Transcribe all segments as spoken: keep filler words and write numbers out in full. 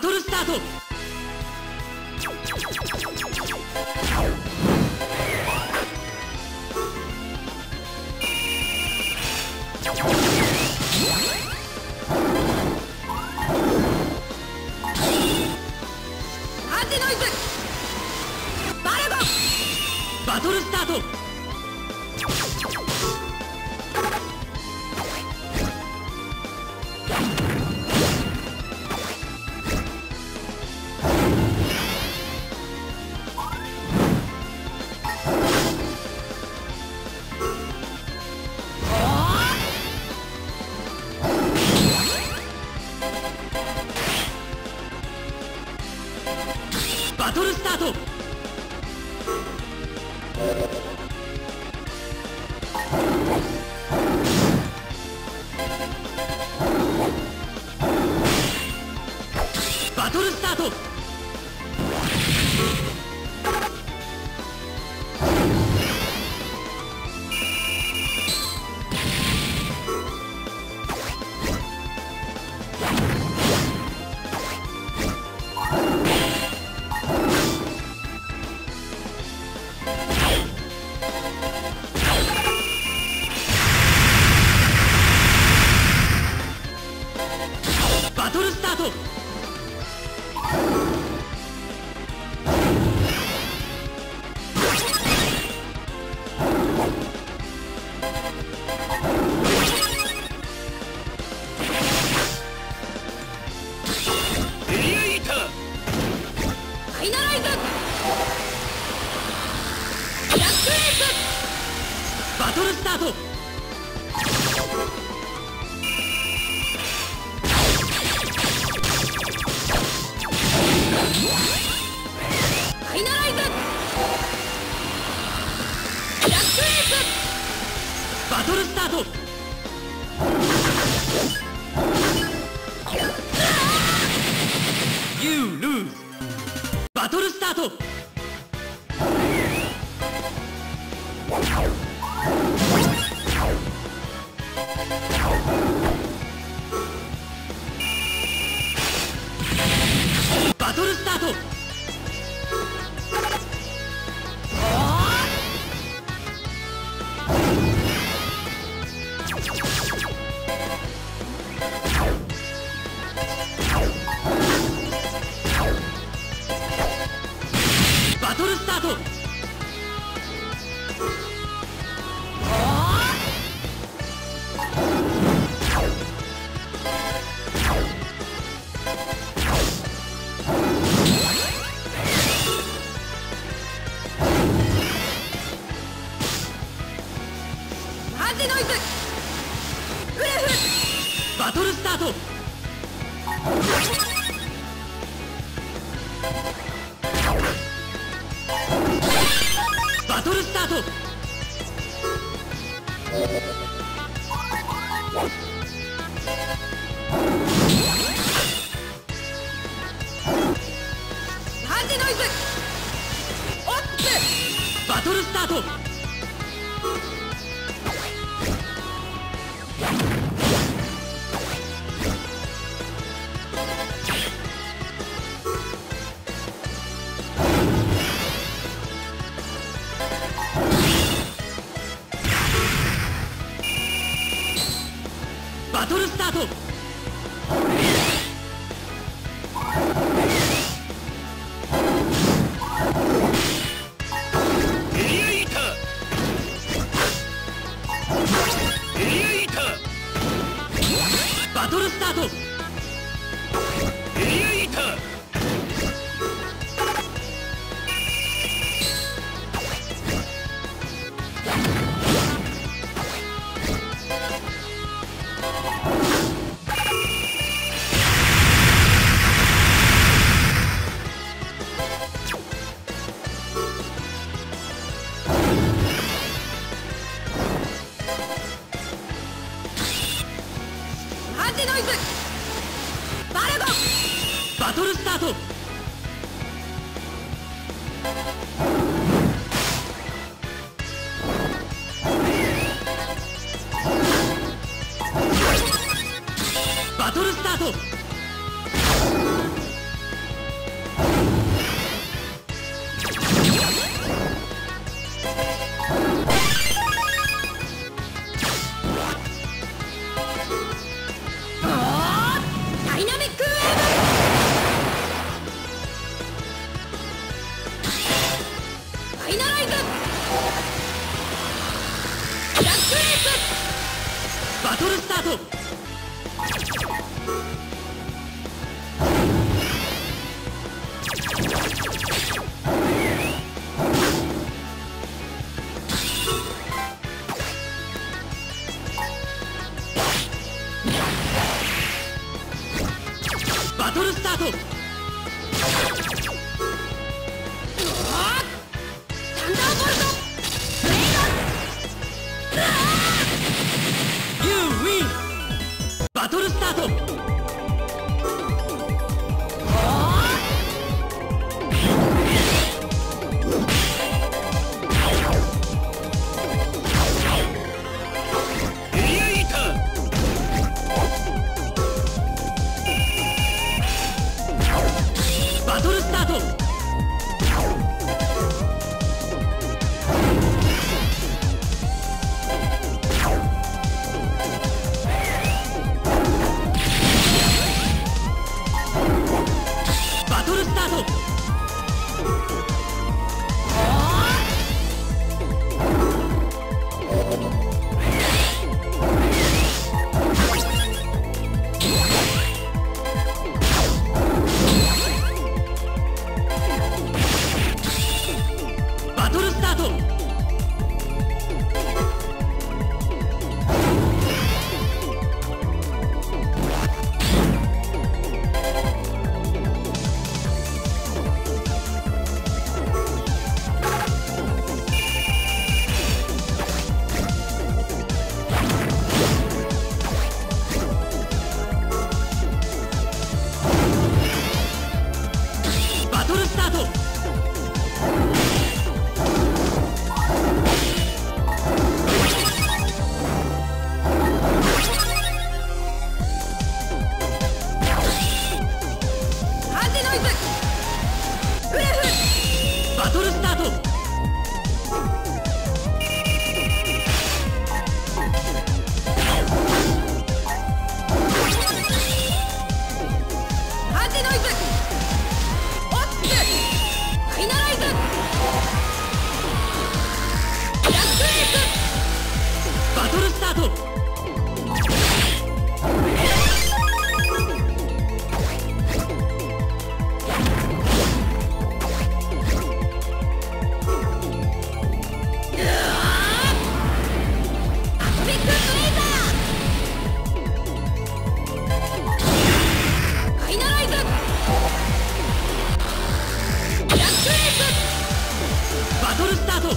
トルスタート。アンテノイズバルゴン。バトルスタート。バトルスタート。バトルスタート。バトルスタート。エリアイーター。ファイナライズ。ジャックエース。バトルスタート。ファイナライズ。ジャックエース。バトルスタート。You lose。バトルスタート。バトルスタート。バトルスタート。アンテノイズウレフ。バトルスタート。バトルスタート。アンテノイズオップ。バトルスタート。バトルスタート。エリアイーター。エリアイーター。バトルスタート。エリアイーター。アンテノイズバルゴン。バトルスタート。バトルスタート。 ト。サンダーボルトブレイド。 You win。 バトルスタート。バトルスタート。バトルスタート。バトルスタート。バトルスタート。ハンデノイズウレフ。バトルスタート。ハンデノイズオッツファイナライズ。ラックエース。バトルスタート。バトルスタート。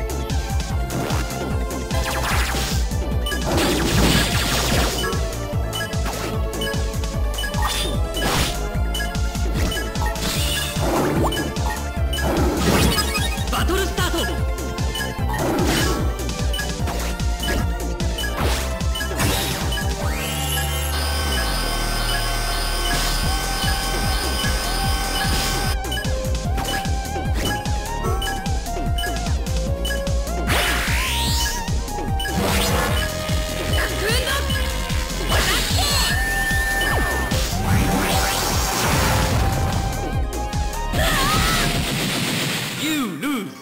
バトルスタート。You lose。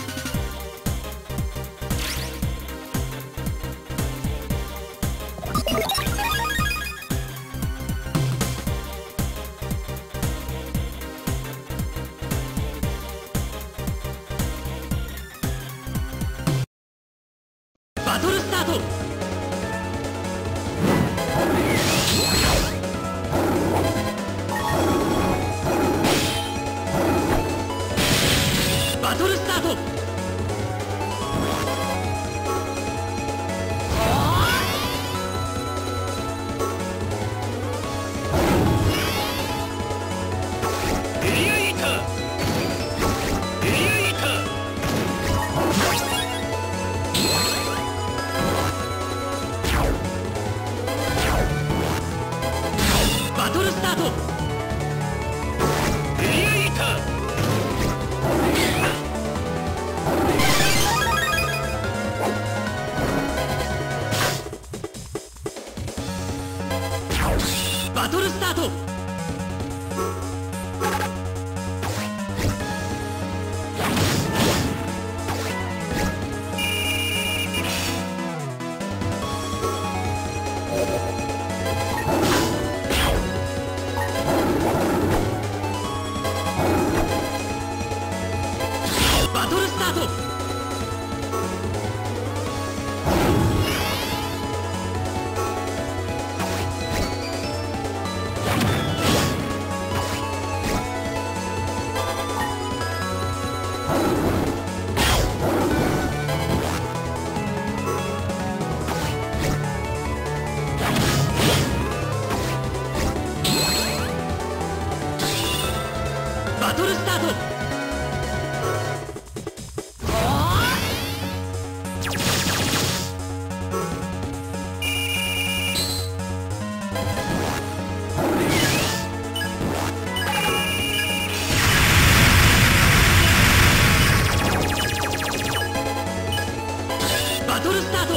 バトルスタート。バトルスタート。エリアイーター。エリアイーター。 バトルスタート。バトルスタート。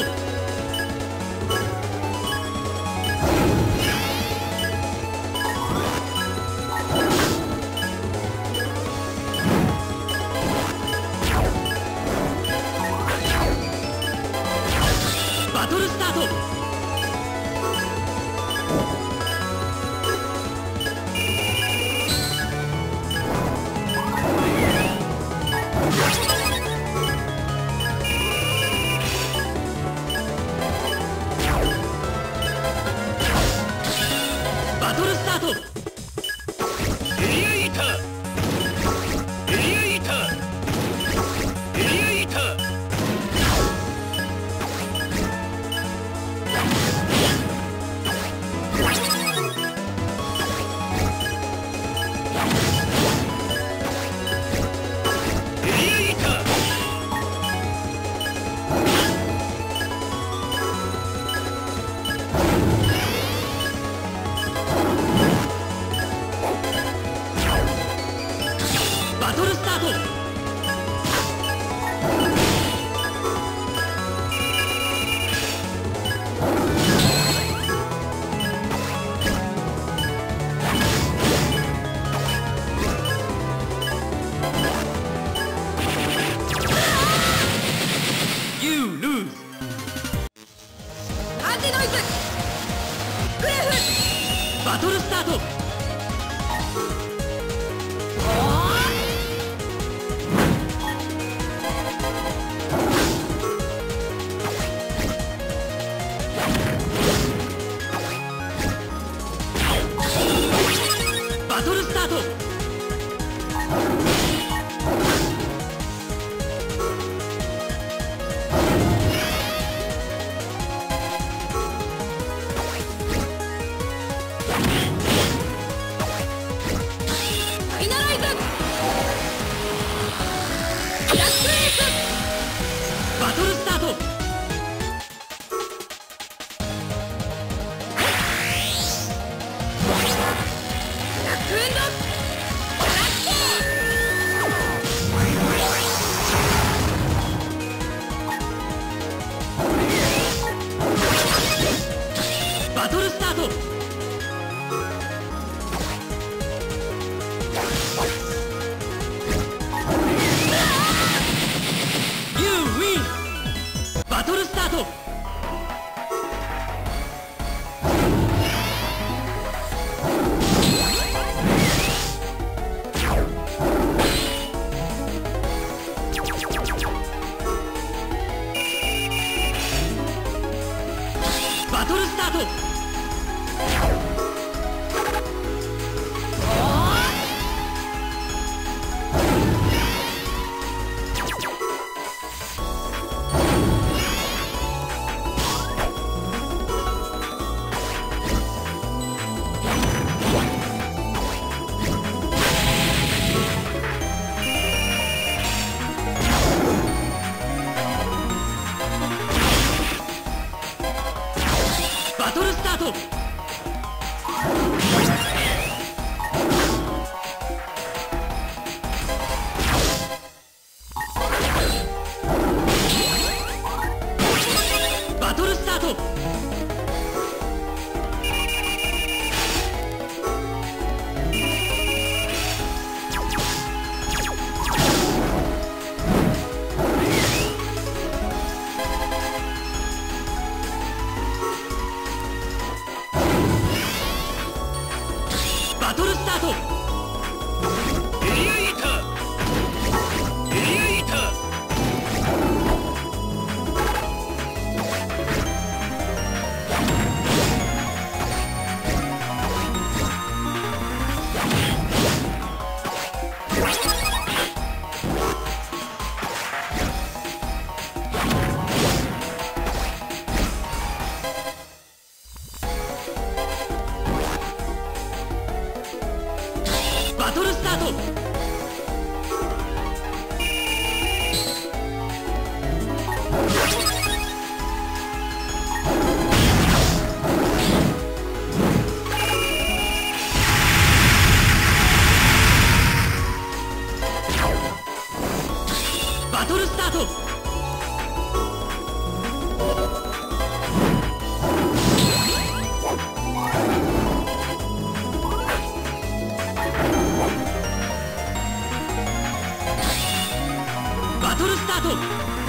バトルスタート。バトルスタート。エリアイーター。エリアイーター。エリアイーター。バトルスタート。You lose。 アンテノイズクレフ。 バトルスタート。バトルスタート。 ファイナライズラックエース。 バトルスタート。 ラックエンドラッキー。バトルスタート。You win。バトルスタート。バトルスタート。バトルスタート。バトルスタート。バトルスタート。エリアイーター。エリアイーター。バトルスタート。 スタート。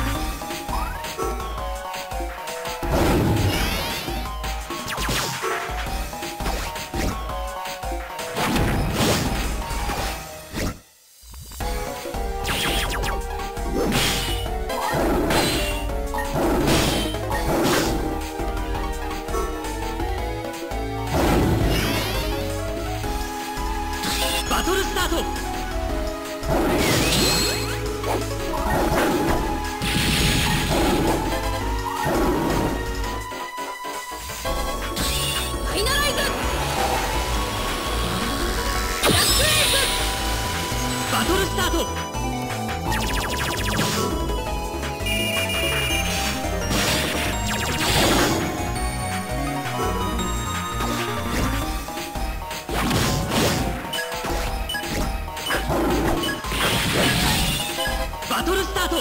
バトルスタート。 ファイナライズ。ジャックエース。 バトルスタート。バトルスタート。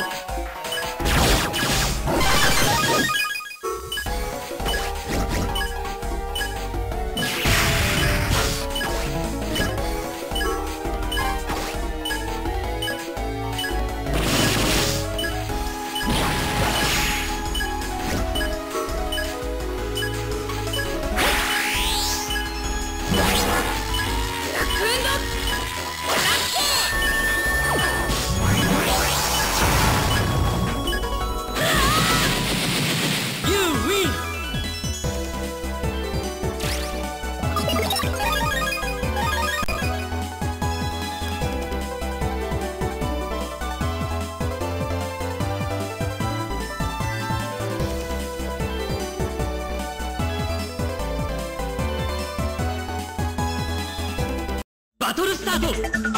バトルスタート。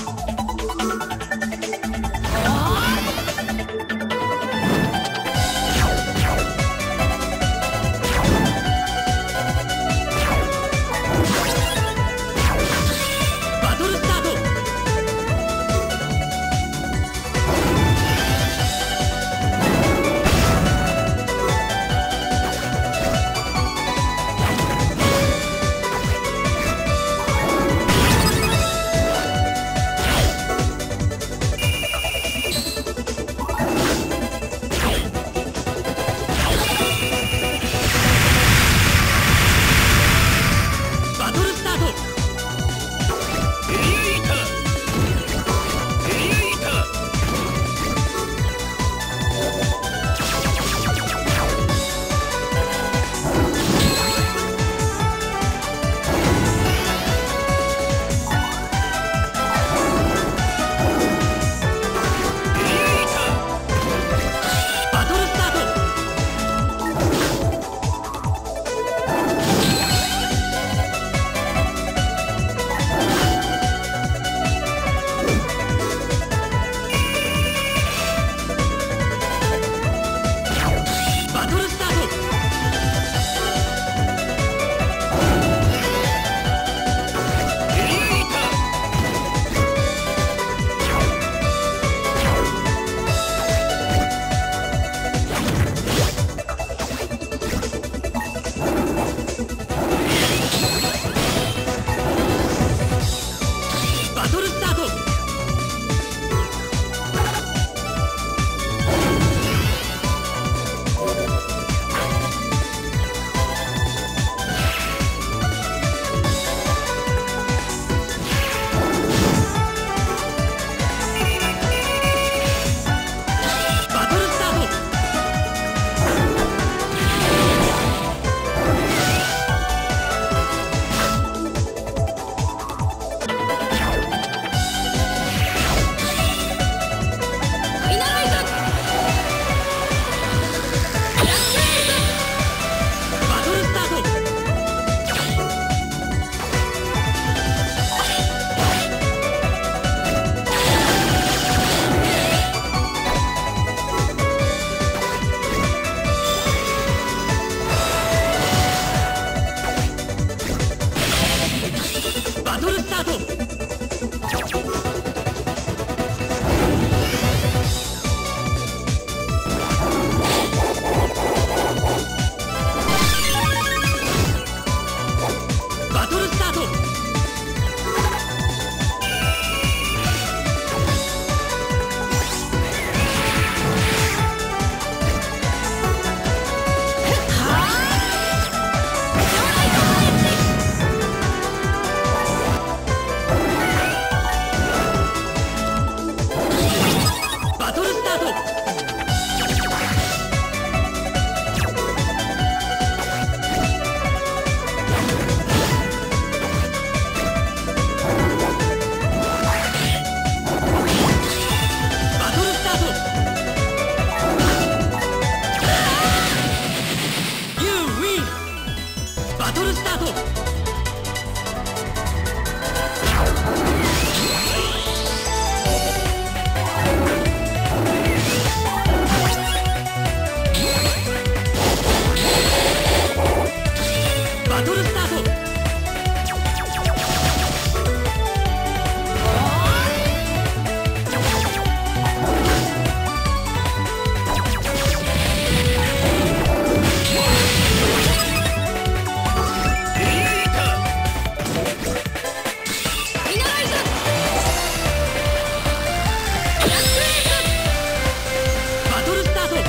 バトルスタート。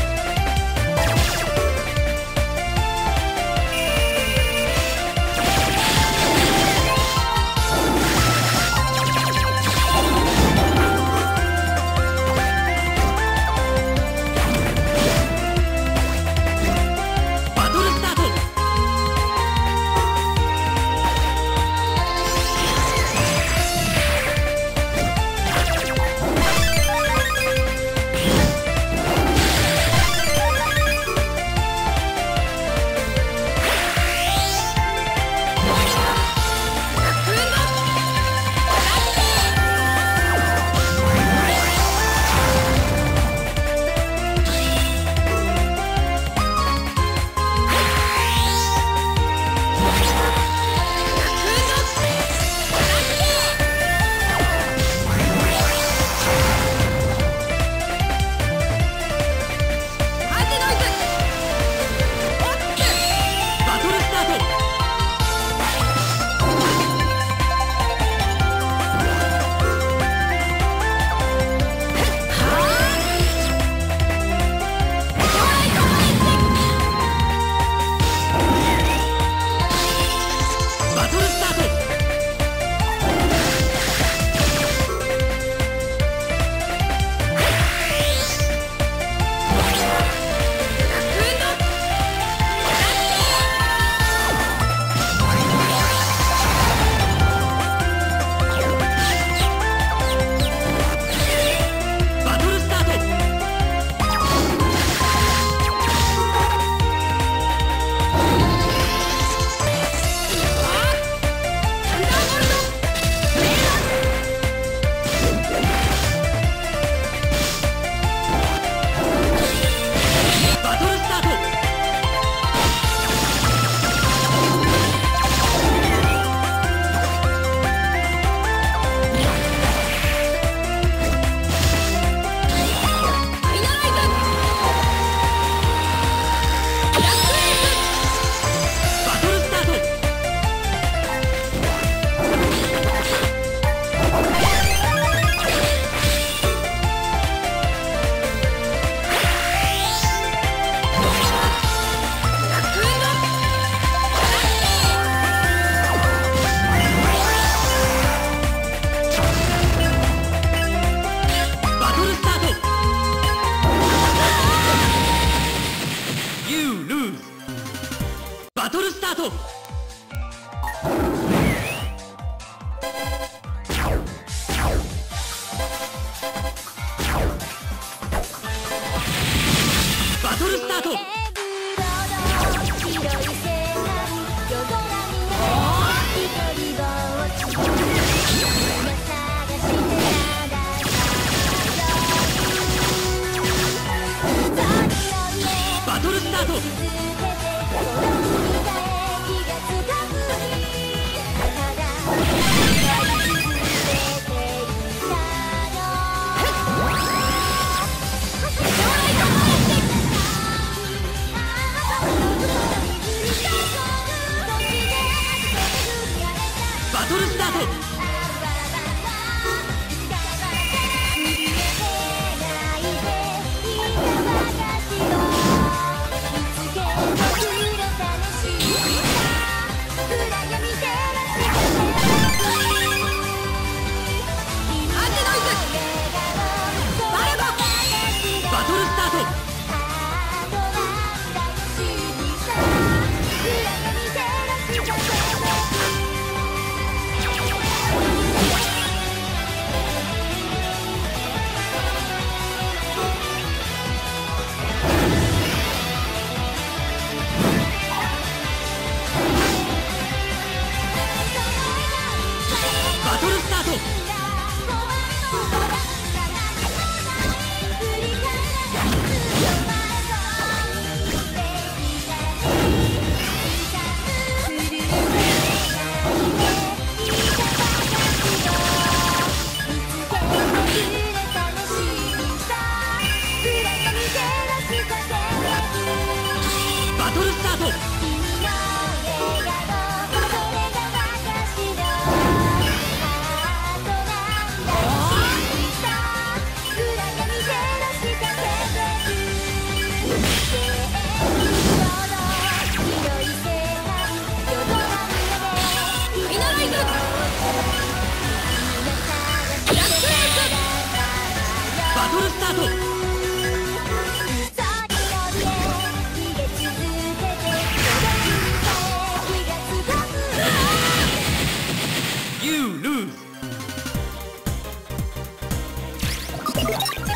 バトルスタート。バトルスタート。バトルスタート。 トルスタート。You lose.